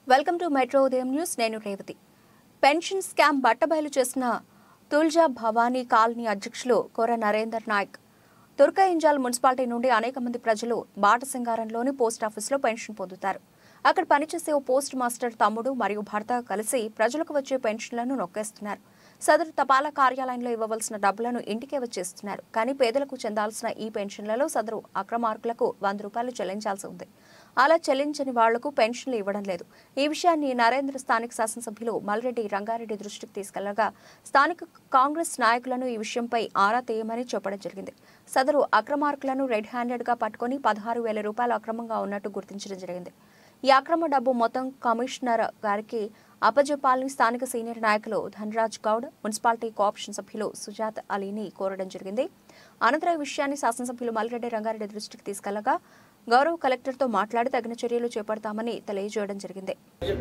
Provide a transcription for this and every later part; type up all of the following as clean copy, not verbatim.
Welcome to metro ఉదయం news. నేను Revathi. Pension scam బట్టబయలు చేసిన తుల్జా భవానీ కాలనీ అధ్యక్షులు కోర నరేందర్ నాయక్ తుర్కయింజాల్ మున్సిపాలిటీ నుండి అనేక మంది ప్రజలు బాటసింగారంలోని పోస్ట్ ఆఫీసులో పెన్షన్ పొందుతారు. అక్కడ పనిచేసే ఓ పోస్ట్ మాస్టర్ తమ్ముడు మరియు భర్త కలిసి ప్రజలకు వచ్చే పెన్షన్లను నొక్కేస్తున్నారు. సదరు తపాలా కార్యాలయంలో ఇవ్వవలసిన డబ్బులను ఇంటికే వచ్చేస్తున్నారు. కానీ పేదలకు చెందాల్సిన ఈ పెన్షన్లలో సదరు అక్రమార్కులకు 100 రూపాయలు చెల్లించాల్సి ఉంది. అలా చెల్లించని వాళ్లకు పెన్షన్లు ఇవ్వడం లేదు. ఈ విషయాన్ని నరేంద్ర స్థానిక శాసనసభ్యులు మల్రెడ్డి రంగారెడ్డి దృష్టికి తీసుకెళ్లగా స్థానిక కాంగ్రెస్ నాయకులను ఈ విషయంపై ఆరా తీయమని చెప్పడం జరిగింది. సదరు అక్రమార్కులను రెడ్ హ్యాండెడ్ గా పట్టుకుని 16,000 రూపాయలు అక్రమంగా ఉన్నట్టు గుర్తించడం జరిగింది. ఈ అక్రమ డబ్బు మొత్తం కమిషనర్ గారికి అప్పజెప్పాలని స్థానిక సీనియర్ నాయకులు ధనరాజ్ గౌడ్, మున్సిపాలిటీ కోఆప్షన్ సభ్యులు సుజాత్ అలీని కోరడం జరిగింది. అనంతరం ఈ విషయాన్ని శాసనసభ్యులు మల్రెడ్డి రంగారెడ్డి దృష్టికి తీసుకెళ్లగా గౌరవ కలెక్టర్తో మాట్లాడి తగిన చర్యలు చేపడతామని తెలియజేయడం జరిగింది.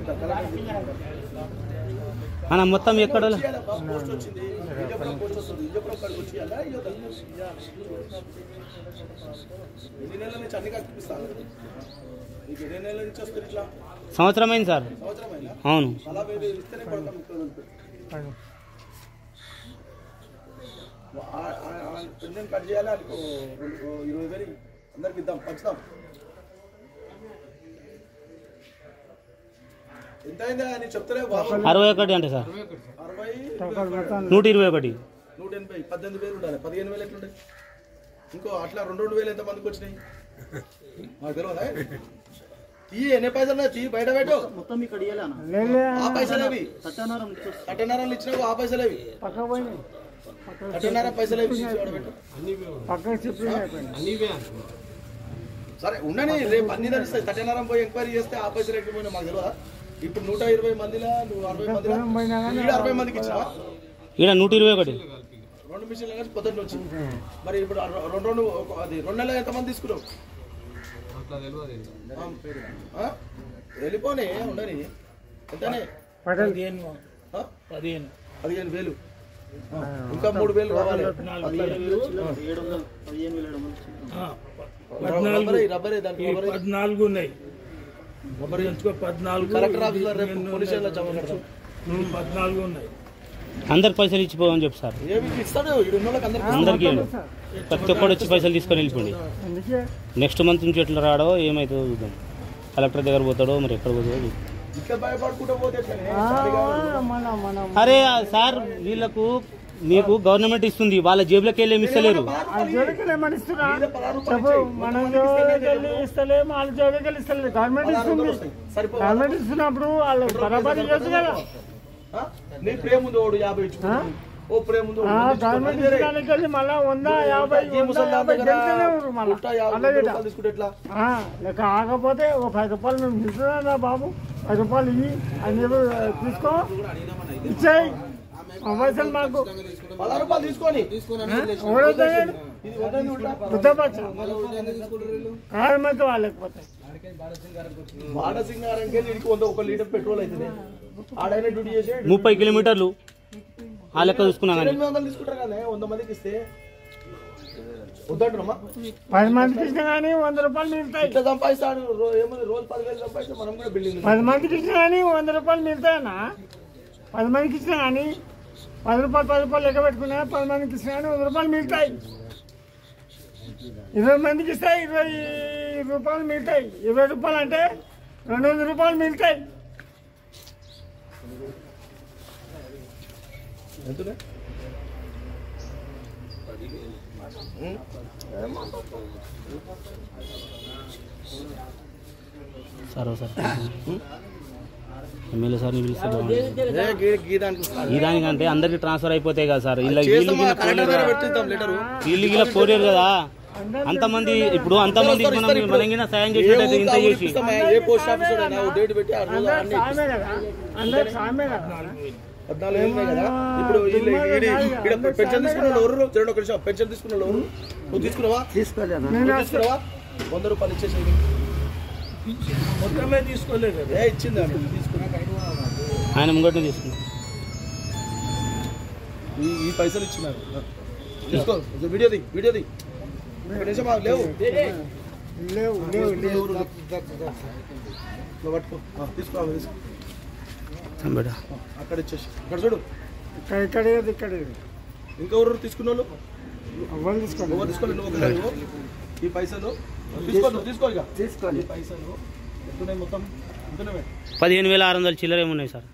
మొత్తం ఎక్కడ సంవత్సరం అయింది సార్. అవును, కట్ చేయాలి. 20,000 అందరికి ఇద్దాం, పంచుదాం. ఎంత అయిందా అని చెప్తలే. 61 అంటే సార్ 121 180 18,000 ఉండాలి. 15,000 ఎట్లుండే? ఇంకో అట్లా 2,000 ఎంత మందికి వచ్చినాయి మాకు తెలియదా? ఎన్ని పైసలు తీ బయట పెట్టు. ఆ పైసలు అవి కట్టనారాలు ఇచ్చినా ఆ పైసలు అవి కట్టనారా పైసలు అవి సరే ఉండని. రేపు అన్ని తెలుస్తాయి. కట్టనారం పోయి ఎంక్వైరీ చేస్తే ఆ పైసలు ఎక్కిపోయినా మాకు తెలియదా? ఇప్పుడు 120 మందిలా నువ్వు 60 మందిలా 60 మందికి ఇచ్చినావా? 121 2 మిషన్లు కలిసి పొద్దున్న వచ్చి మరి ఇప్పుడు 2 నెలలు ఎంతమంది తీసుకున్నావు? వెళ్ళిపోనే ఉండని. ఎంతనే? 15,000. ఇంకా 3,000 కావాలి. రబ్బరే దానికి 14 ఉన్నాయి. కలెక్టర్ ఆఫీస్ లో రేపు పోలీస్ స్టేషన్ లో జమ కడతాం. 14 ఉన్నాయి. అందరికి పైసలు ఇచ్చిపోవని చెప్పు సార్. ఇస్తాడు అందరికి ప్రతి ఒక్కడు వచ్చి పైసలు తీసుకొని వెళ్ళిపోండి. నెక్స్ట్ మంత్ నుంచి ఎట్లా రాడో ఏమైతుందో చూద్దాం. కలెక్టర్ దగ్గర పోతాడో మరి ఎక్కడ పోతాడో. అరే సార్, వీళ్ళకు మీకు గవర్నమెంట్ ఇస్తుంది, వాళ్ళ జేబులోకి వెళ్ళి ఏమి ఇస్తలేరు. గవర్నమెంట్ ఇస్తున్నప్పుడు వాళ్ళు బరాబరి చేయొచ్చు కదా. నీ ప్రేమ ఉంది 50 ఇచ్చుకో. ఓ ప్రేమ ఉంది గవర్నమెంట్ ఇచ్చడానికి మళ్ళీ 100, 50 తీసుకుంటే ఎట్లా? కాకపోతే ఒక 10 రూపాయలు మేము తీసుకున్నా బాబు, 10 రూపాయలు ఇవి అని తీసుకో, ఇచ్చాయి పైసలు మాకు 16 రూపాయలు తీసుకొని కార్మిక వాళ్ళకపోతే బాటసింగారానికి 1 లీటర్ పెట్రోల్ అవుతుంది. ఆడైనా డ్యూటీ చేసి 30 కిలోమీటర్లు ఆ లెక్క చూసుకున్నా. 800 తీసుకుంటారు కదా. 100 మందికి ఇస్తే వద్దంటున్నామా? 10 మందికి ఇచ్చినా కానీ 100 రూపాయలు మిగులుతాయి. ఇట్లా సంపాదిస్తాడు. ఏముంది, రోజు 10,000 సంపాదిస్తే మనం కూడా బిల్డింగ్. 10 మందికి ఇచ్చినా కానీ 100 రూపాయలు మిగులుతాయన్నా. 10 మందికి ఇచ్చినా కానీ 10 రూపాయలు లెక్క పెట్టుకున్నా. 10 మందికి ఇచ్చినా కానీ 100 రూపాయలు మిగులుతాయి. 20 మందికి ఇస్తే 20 రూపాయలు మిగులుతాయి. 20 రూపాయలు అంటే 200 రూపాయలు మిగులుతాయి. ఎంతనే? సరే సార్, ఎమ్మెల్యే సార్ గీదానికంటే అందరికి ట్రాన్స్ఫర్ అయిపోతాయి కదా సార్. వీళ్ళు కోరారు కదా అంతమంది. ఇప్పుడు అంతమంది మనం సాయం చేసినట్టు ఇంత చేసి ఏ పోస్ట్ ఆఫీస్ డేట్ పెట్టి 14,000 కదా. ఇప్పుడు పెన్షన్ తీసుకున్న ఎవరు? పెన్షన్ తీసుకున్న ఎవరు? నువ్వు తీసుకున్నావా? తీసుకున్నావా? 100 రూపాయలు ఇచ్చేసి మొత్తమే తీసుకోలేదు. ఇచ్చింది ఆయన ముంగట్నే తీసుకున్నా. ఈ పైసలు ఇచ్చినారు. తీసుకో, వీడియో ది. లేవు ఇట్లా పట్టుకో తీసుకో బేటా అక్కడ ఇచ్చేసి ఇక్కడ చూడు ఇక్కడ ఇంకెవరు తీసుకున్న వాళ్ళు ఎవరు తీసుకోండి ఎవరు తీసుకోవాలి నువ్వు ఒకసారి ఈ పైసలు తీసుకో ఇక తీసుకోండి ఈ పైసలు ఎంతున్నాయి మొత్తం ఎంతున్నాయి 15,600 చిల్లర ఏమున్నాయి సార్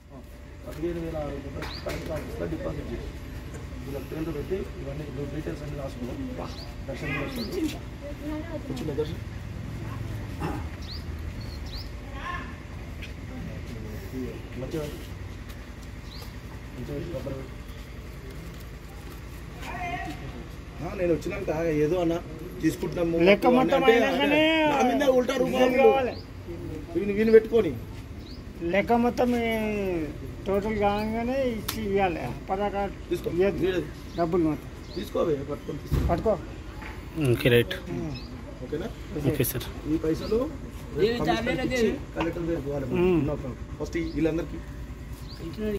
15,600 డిపాజిట్ చేసి ఇలా పేర్లు పెట్టి ఇవన్నీ డీటెయిల్స్ అన్ని రాసుకున్నాం దర్శనం వచ్చింది దర్శనం మంచిగా నేను వచ్చినాక ఏదో అన్న తీసుకుంటున్నాము లెక్క మొత్తం ఉల్టా రూపాయలు వీని పెట్టుకొని లెక్క మొత్తం టోటల్ కాగానే ఇచ్చి ఇవ్వాలి తీసుకో డబ్బులు మొత్తం తీసుకోవే పట్టుకో ఓకే రైట్ ఓకేనా ఓకే సార్ ఈ పైసలు కలెక్టర్ దగ్గర ఫస్ట్ వీళ్ళందరికీ